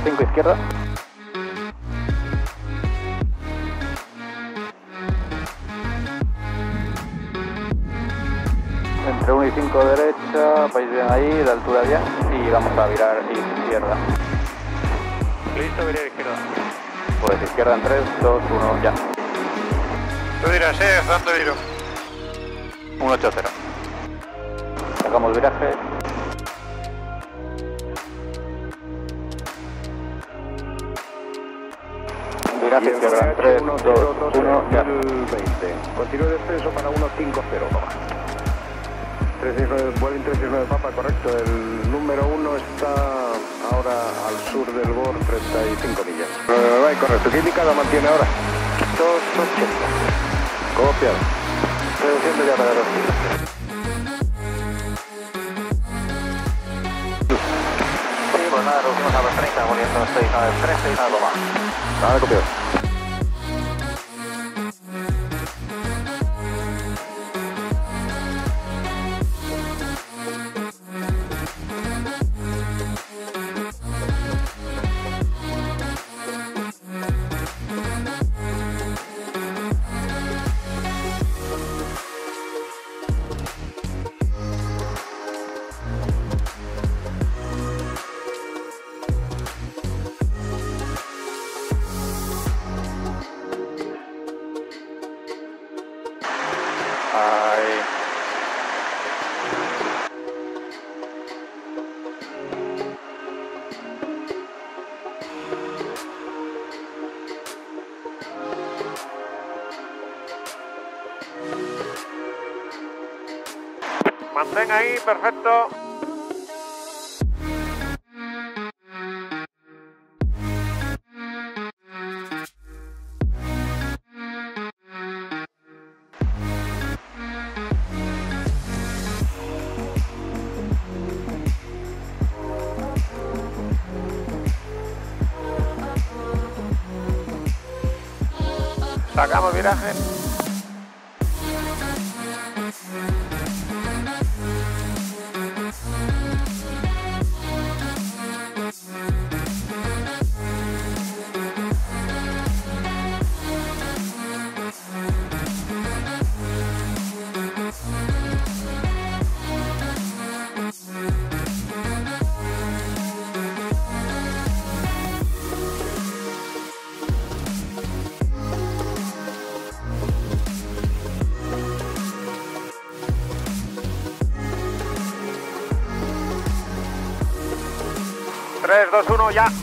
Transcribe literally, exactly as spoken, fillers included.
cinco izquierda. Entre uno y cinco derecha, vais bien ahí, de altura bien, y vamos a virar izquierda. Listo, virar izquierda. Pues izquierda en tres, dos, uno, ya. Tú dirás, eh, ¿dónde viro? uno ocho cero. Sacamos viraje. Viraje izquierda en tres, dos, uno, ya. Continúe descenso para uno cinco cero. tres seis nueve, Vueling tres seis nueve Papa, correcto. El número uno está ahora al sur del B O R, treinta y cinco millas. Uh, va, correcto. ¿Qué indicado mantiene ahora? dos ochenta. Copiado. Reduciendo ya para dos. Sí, pues nada, reducimos a los treinta, volviendo seis nueve tres, seis nueve más. Nada, copiado. Ahí. Mantén ahí, perfecto. Sacamos viraje. tres, dos, uno, ya.